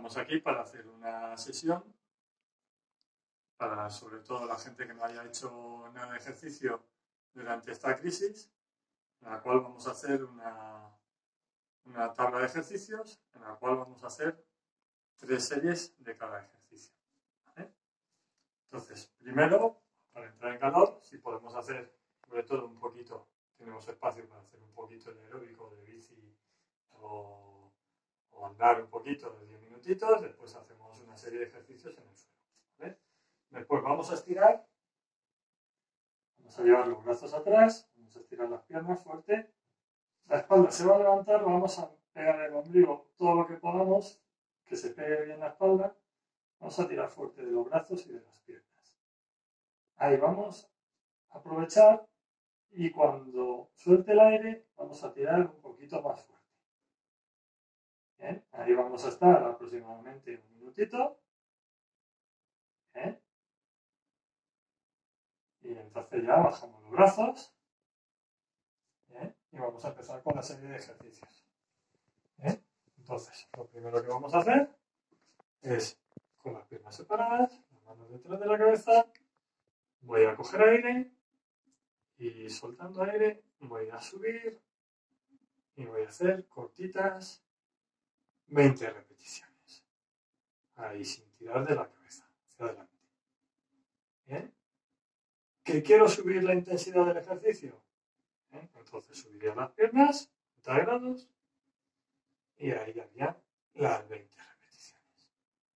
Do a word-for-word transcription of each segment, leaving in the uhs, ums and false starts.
estamos aquí para hacer una sesión para, sobre todo, la gente que no haya hecho nada de ejercicio durante esta crisis, en la cual vamos a hacer una, una tabla de ejercicios en la cual vamos a hacer tres series de cada ejercicio. ¿Vale? Entonces, primero, para entrar en calor, si podemos hacer, sobre todo un poquito, tenemos espacio para hacer un poquito de aeróbico, de bici o, o andar un poquito de diez minutitos, después hacemos una serie de ejercicios en el suelo. ¿Vale? Después vamos a estirar, vamos a llevar los brazos atrás, vamos a estirar las piernas fuerte, la espalda se va a levantar, vamos a pegar el ombligo todo lo que podamos, que se pegue bien la espalda, vamos a tirar fuerte de los brazos y de las piernas. Ahí vamos a aprovechar y cuando suelte el aire vamos a tirar un poquito más fuerte. Bien, ahí vamos a estar aproximadamente un minutito. Bien. Y entonces ya bajamos los brazos. Bien. Y vamos a empezar con la serie de ejercicios. Bien. Entonces, lo primero que vamos a hacer es, con las piernas separadas, las manos detrás de la cabeza, voy a coger aire y soltando aire voy a subir y voy a hacer cortitas veinte repeticiones. Ahí sin tirar de la cabeza, hacia adelante. Bien. ¿Que quiero subir la intensidad del ejercicio? Bien. Entonces subiría las piernas, treinta grados, y ahí haría las veinte repeticiones.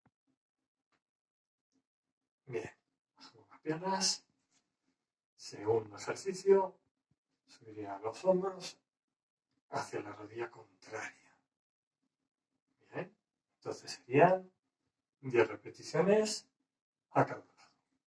Bien, bajamos las piernas. Segundo ejercicio, subiría los hombros hacia la rodilla contraria. Bien, entonces serían diez repeticiones a cada lado.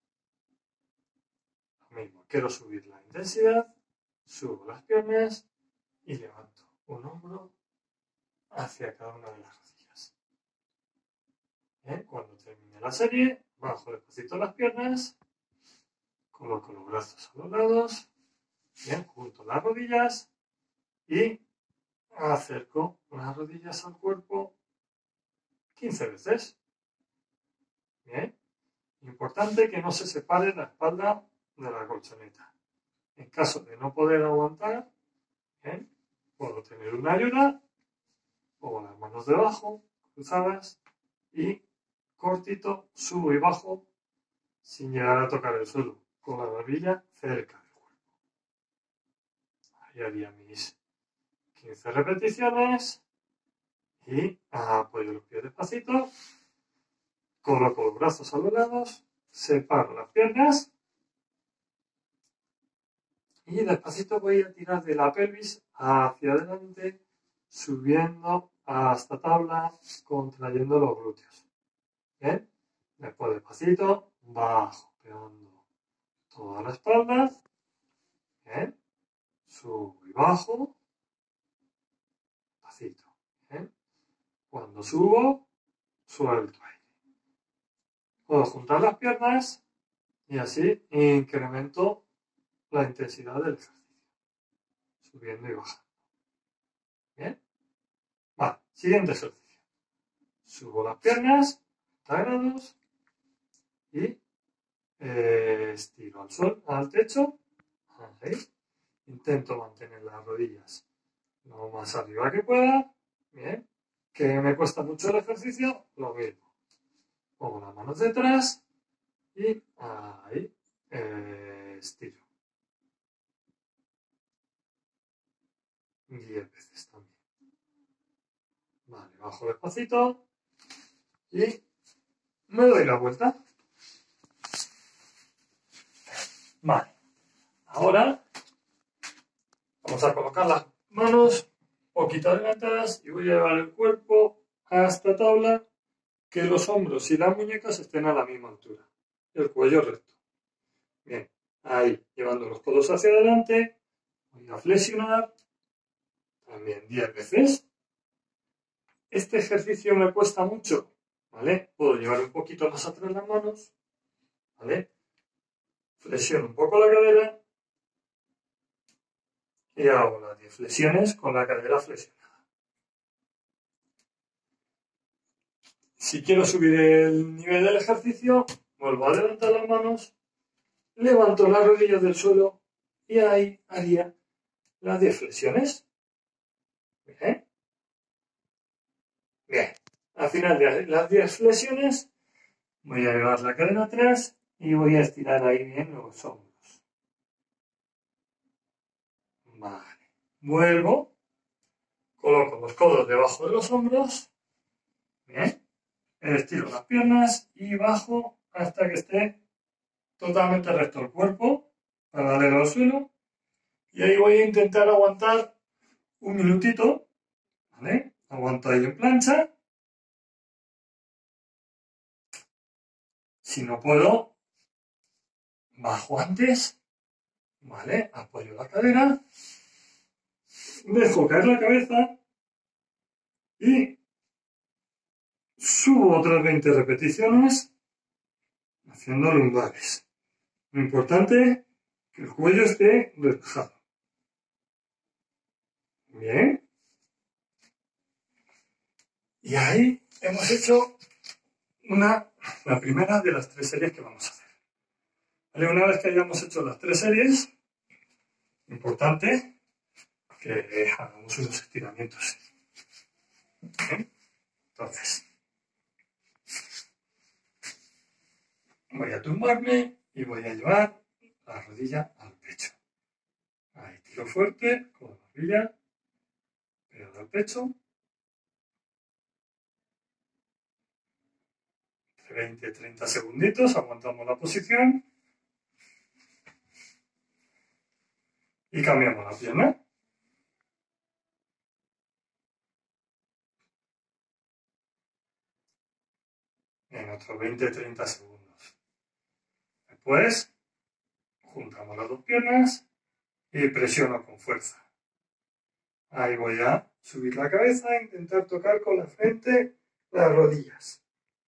Lo mismo, quiero subir la intensidad, subo las piernas y levanto un hombro hacia cada una de las rodillas. Bien, cuando termine la serie, bajo despacito las piernas, coloco los brazos a los lados, bien, junto las rodillas y acerco las rodillas al cuerpo quince veces. Bien, importante que no se separe la espalda de la colchoneta. En caso de no poder aguantar, bien, puedo tener una ayuda o las manos debajo, cruzadas, y cortito, subo y bajo sin llegar a tocar el suelo, con la barbilla cerca del cuerpo. Ahí haría mis quince repeticiones y apoyo los pies despacito, coloco los brazos a los lados, separo las piernas y despacito voy a tirar de la pelvis hacia adelante, subiendo hasta tabla, contrayendo los glúteos. Bien, después despacito, bajo, pegando toda la espalda. Bien, subo y bajo, despacito. Bien, cuando subo, suelto aire. Puedo juntar las piernas y así incremento la intensidad del ejercicio, subiendo y bajando. Bien, vale, siguiente ejercicio. Subo las piernas, treinta grados y eh, estiro al sol, al techo. Ahí. Intento mantener las rodillas lo más arriba que pueda. Bien, que me cuesta mucho el ejercicio, lo mismo. Pongo las manos detrás y ahí eh, estiro. diez veces también. Vale, bajo despacito y me doy la vuelta. Vale, ahora vamos a colocar las manos un poquito adelantadas y voy a llevar el cuerpo a esta tabla, que los hombros y las muñecas estén a la misma altura, el cuello recto. Bien, ahí, llevando los codos hacia adelante, voy a flexionar también diez veces. Este ejercicio me cuesta mucho, ¿vale? Puedo llevar un poquito más atrás las manos, ¿vale? Flexiono un poco la cadera y hago las diez flexiones con la cadera flexionada. Si quiero subir el nivel del ejercicio, vuelvo a levantar las manos, levanto las rodillas del suelo y ahí haría las diez flexiones. Bien. Bien. Al final de las diez flexiones, voy a llevar la cadera atrás y voy a estirar ahí bien los hombros. Vale. Vuelvo, coloco los codos debajo de los hombros. Bien. Estiro las piernas y bajo hasta que esté totalmente recto el cuerpo, paralelo al suelo. Y ahí voy a intentar aguantar un minutito. ¿Vale? Aguanto ahí en plancha. Si no puedo, bajo antes. ¿Vale? Apoyo la cadera. Dejo caer la cabeza. Y subo otras veinte repeticiones haciendo lumbares. Lo importante es que el cuello esté relajado. Bien. Y ahí hemos hecho una, la primera de las tres series que vamos a hacer. ¿Vale? Una vez que hayamos hecho las tres series, importante que hagamos unos estiramientos. ¿Bien? Entonces, voy a tumbarme y voy a llevar la rodilla al pecho. Ahí tiro fuerte con la barbilla, pegado al pecho. veinte a treinta segunditos, aguantamos la posición. Y cambiamos la pierna. En otros veinte a treinta segundos. Después, juntamos las dos piernas y presiono con fuerza. Ahí voy a subir la cabeza e intentar tocar con la frente las rodillas.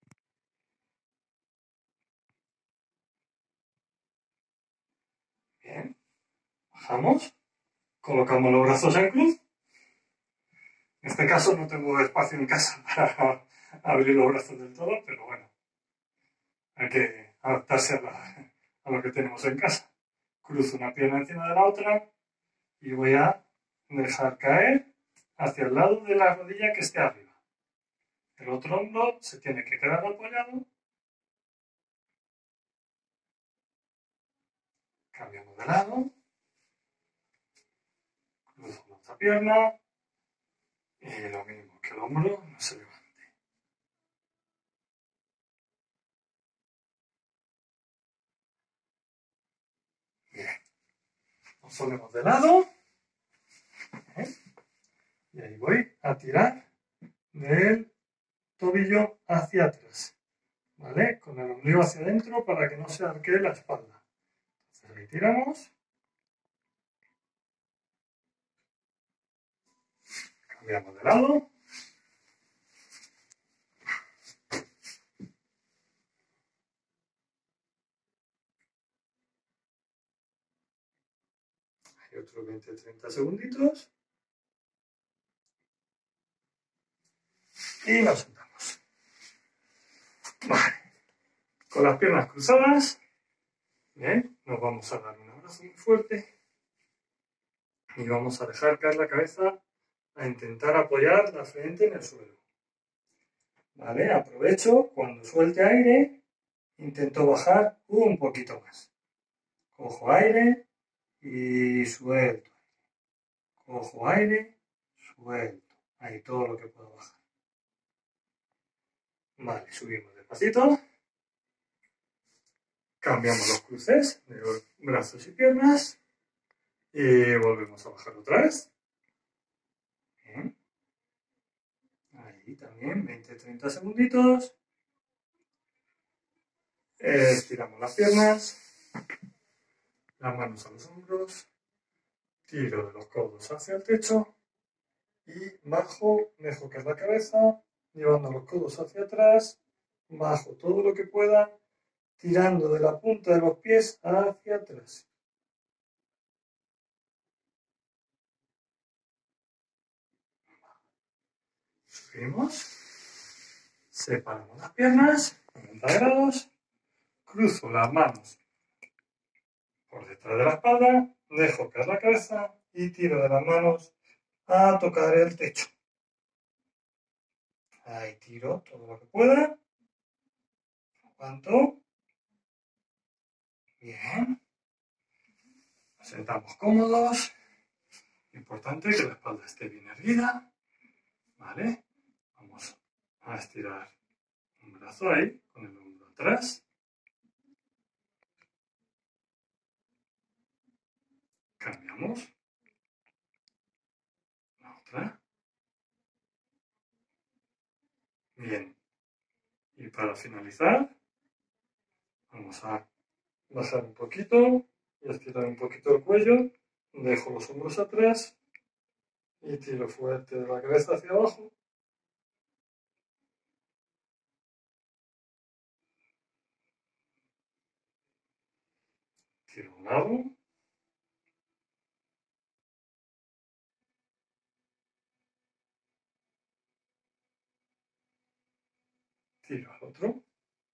Bien. Bajamos. Colocamos los brazos en cruz. En este caso no tengo espacio en casa para abrir los brazos del todo, pero bueno, hay que adaptarse a, la, a lo que tenemos en casa. Cruzo una pierna encima de la otra y voy a dejar caer hacia el lado de la rodilla que esté arriba. El otro hombro se tiene que quedar apoyado. Cambiamos de lado. Cruzo la otra pierna. Y lo mismo, que el hombro no se levante. Bien. Nos ponemos de lado. ¿Eh? Y ahí voy a tirar del tobillo hacia atrás. ¿Vale? Con el ombligo hacia adentro para que no se arquee la espalda. Entonces ahí tiramos. Cambiamos de lado. Hay otros veinte a treinta segunditos. Y nos sentamos. Vale. Con las piernas cruzadas. Bien. Nos vamos a dar un abrazo muy fuerte. Y vamos a dejar caer la cabeza a intentar apoyar la frente en el suelo. Vale, aprovecho, cuando suelte aire, intento bajar un poquito más. Cojo aire y suelto. Cojo aire, suelto. Ahí todo lo que puedo bajar. Vale, subimos despacito. Cambiamos los cruces de brazos y piernas. Y volvemos a bajar otra vez. Bien. Ahí también, veinte a treinta segunditos. Estiramos las piernas. Las manos a los hombros. Tiro de los codos hacia el techo. Y bajo, dejo caer la cabeza, llevando los codos hacia atrás. Bajo todo lo que pueda, tirando de la punta de los pies hacia atrás. Subimos. Separamos las piernas, noventa grados, cruzo las manos por detrás de la espalda, dejo caer la cabeza y tiro de las manos a tocar el techo. Ahí tiro todo lo que pueda. Aguanto. Bien. Nos sentamos cómodos. Importante que la espalda esté bien erguida. ¿Vale? Vamos a estirar un brazo ahí, con el hombro atrás. Cambiamos. La otra. Bien. Y para finalizar, vamos a bajar un poquito y estirar un poquito el cuello. Dejo los hombros atrás y tiro fuerte de la cabeza hacia abajo. Tiro a un lado. Tiro al otro.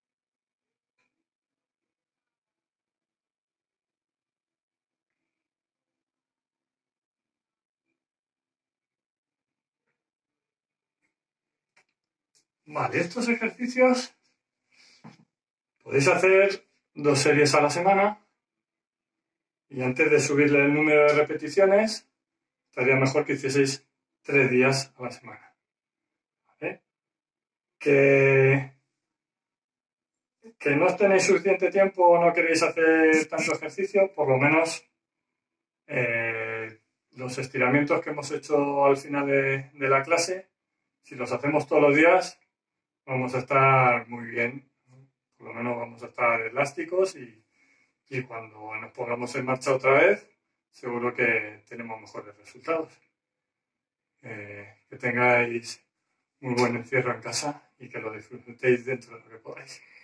Vale, estos ejercicios podéis hacer dos series a la semana y antes de subirle el número de repeticiones estaría mejor que hicieseis tres días a la semana. ¿Vale? Que, que no tenéis suficiente tiempo o no queréis hacer tanto ejercicio, por lo menos eh, los estiramientos que hemos hecho al final de, de la clase, si los hacemos todos los días, vamos a estar muy bien. Por lo menos vamos a estar elásticos y, y cuando nos pongamos en marcha otra vez, seguro que tenemos mejores resultados. Eh, que tengáis muy buen encierro en casa y que lo disfrutéis dentro de lo que podáis.